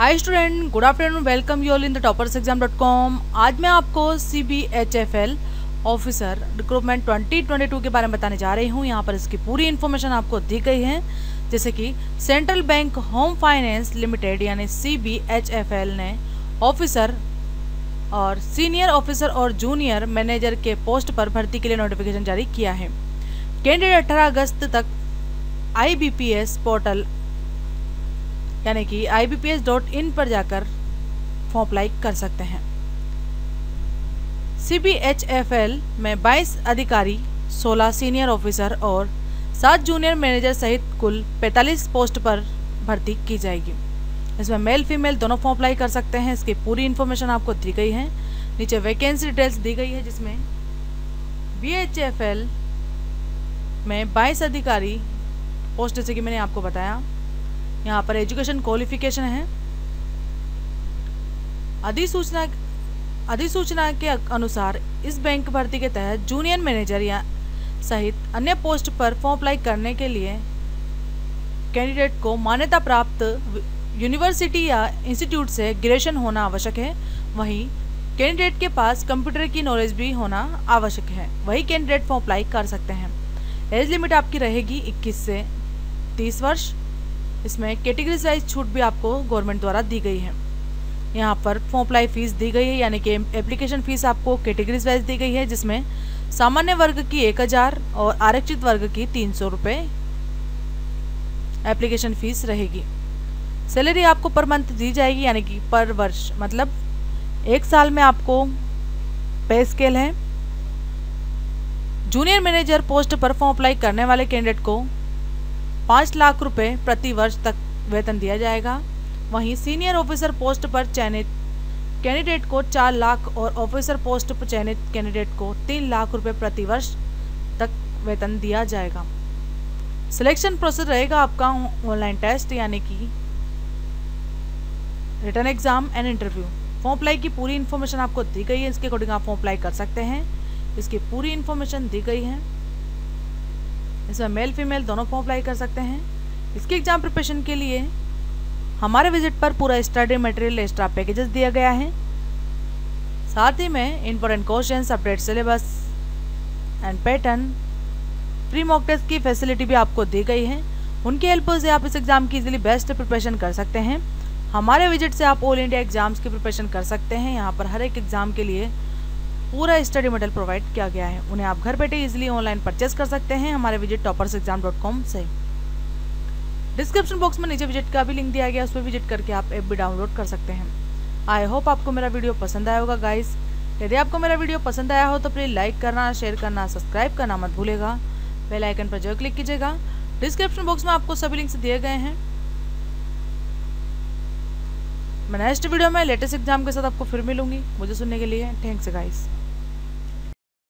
Hi student, good afternoon, welcome you all in the toppersexam.com। आज मैं आपको CBHFL officer recruitment 2022 के बारे में बताने जा रही हूँ। यहाँ पर इसकी पूरी इन्फॉर्मेशन आपको दी गई है, जैसे कि Central Bank Home Finance Limited यानी CBHFL ने ऑफिसर और सीनियर ऑफिसर और जूनियर मैनेजर के पोस्ट पर भर्ती के लिए नोटिफिकेशन जारी किया है। कैंडिडेट 18 अगस्त तक IBPS पोर्टल यानी कि IBPS.in पर जाकर फॉर्म अप्लाई कर सकते हैं। CBHFL में 22 अधिकारी, 16 सीनियर ऑफिसर और 7 जूनियर मैनेजर सहित कुल 45 पोस्ट पर भर्ती की जाएगी। इसमें मेल फीमेल दोनों फॉर्म अप्लाई कर सकते हैं। इसकी पूरी इन्फॉर्मेशन आपको दी गई है। नीचे वैकेंसी डिटेल्स दी गई है, जिसमें BHFL में 22 अधिकारी पोस्ट, जैसे कि मैंने आपको बताया। यहाँ पर एजुकेशन क्वालिफिकेशन है। अधिसूचना के अनुसार इस बैंक भर्ती के तहत जूनियर मैनेजर या सहित अन्य पोस्ट पर फॉर्म अप्लाई करने के लिए कैंडिडेट को मान्यता प्राप्त यूनिवर्सिटी या इंस्टीट्यूट से ग्रेजुएशन होना आवश्यक है। वहीं कैंडिडेट के पास कंप्यूटर की नॉलेज भी होना आवश्यक है। वही कैंडिडेट फॉर्म अप्लाई कर सकते हैं। एज लिमिट आपकी रहेगी 21 से 30 वर्ष। इसमें कैटेगरीज वाइज छूट भी आपको गवर्नमेंट द्वारा दी गई है। यहाँ पर फॉर्म अप्लाई फीस दी गई है, यानी कि एप्लीकेशन फीस आपको कैटेगरीज वाइज दी गई है, जिसमें सामान्य वर्ग की 1000 और आरक्षित वर्ग की 300 रुपये एप्लीकेशन फीस रहेगी। सैलरी आपको पर मंथ दी जाएगी, यानी कि पर वर्ष, मतलब 1 साल में आपको पे स्केल है। जूनियर मैनेजर पोस्ट पर फॉर्म अप्लाई करने वाले कैंडिडेट को 5 लाख रुपए प्रति वर्ष तक वेतन दिया जाएगा। वहीं सीनियर ऑफिसर पोस्ट पर चयनित कैंडिडेट को 4 लाख और ऑफिसर पोस्ट पर चयनित कैंडिडेट को 3 लाख रुपए प्रति वर्ष तक वेतन दिया जाएगा। सिलेक्शन प्रोसेस रहेगा आपका ऑनलाइन टेस्ट, यानी कि written exam and interview. Form apply की पूरी इन्फॉर्मेशन आपको दी गई है। इसके अकॉर्डिंग आप फॉर्म अप्लाई कर सकते हैं। इसकी पूरी इन्फॉर्मेशन दी गई है। इसमें मेल फीमेल दोनों फॉर्म अप्लाई कर सकते हैं। इसके एग्जाम प्रिपरेशन के लिए हमारे विजिट पर पूरा स्टडी मटेरियल एक्स्ट्रा पैकेजेस दिया गया है। साथ ही में important questions, update syllabus and pattern, pre mock test की फैसिलिटी भी आपको दी गई है। उनकी हेल्प से आप इस एग्जाम की इजीली बेस्ट प्रिपरेशन कर सकते हैं। हमारे विजिट से आप ऑल इंडिया एग्जाम्स की प्रिपरेशन कर सकते हैं। यहाँ पर हर एक एग्जाम के लिए पूरा स्टडी मटेरियल प्रोवाइड किया गया है। उन्हें आप घर बैठे इजीली ऑनलाइन परचेस कर सकते हैं हमारे विजिट toppersexam.com से। डिस्क्रिप्शन बॉक्स में नीचे विजिट का भी लिंक दिया गया, उस पर विजिट करके आप ऐप भी डाउनलोड कर सकते हैं। आई होप आपको मेरा वीडियो पसंद आया होगा गाइस। यदि आपको मेरा वीडियो पसंद आया हो तो प्लीज़ लाइक करना, शेयर करना, सब्सक्राइब करना मत भूलेगा। बेल आइकन पर जरूर क्लिक कीजिएगा। डिस्क्रिप्शन बॉक्स में आपको सभी लिंक्स दिए गए हैं। मैं नेक्स्ट वीडियो में लेटेस्ट एग्जाम के साथ आपको फिर मिलूंगी। मुझे सुनने के लिए थैंक्स गाइस।